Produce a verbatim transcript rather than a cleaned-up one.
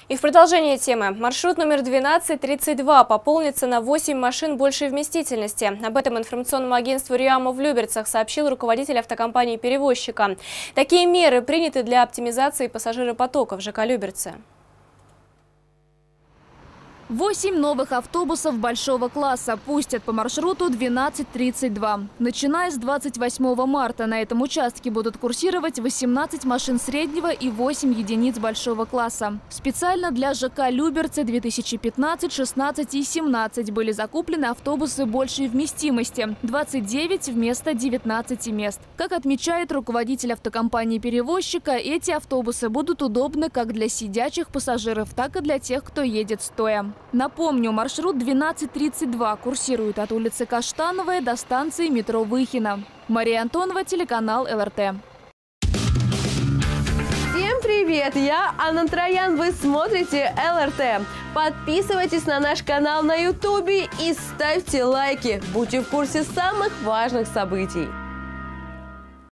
И в продолжение темы. Маршрут номер двенадцать тридцать два пополнится на восемь машин большей вместительности. Об этом информационному агентству РИАМа в Люберцах сообщил руководитель автокомпании-перевозчика. Такие меры приняты для оптимизации пассажиропотока в ЖК Люберцы. Восемь новых автобусов большого класса пустят по маршруту двенадцать тридцать два. Начиная с двадцать восьмого марта на этом участке будут курсировать восемнадцать машин среднего и восемь единиц большого класса. Специально для ЖК Люберцы две тысячи пятнадцать, шестнадцать и семнадцать были закуплены автобусы большей вместимости – двадцать девять вместо девятнадцати мест. Как отмечает руководитель автокомпании-перевозчика, эти автобусы будут удобны как для сидячих пассажиров, так и для тех, кто едет стоя. Напомню, маршрут двенадцать тридцать два курсирует от улицы Каштановая до станции метро Выхино. Мария Антонова, телеканал эл эр тэ. Всем привет! Я Анна Троян, вы смотрите эл эр тэ. Подписывайтесь на наш канал на ютубе и ставьте лайки. Будьте в курсе самых важных событий.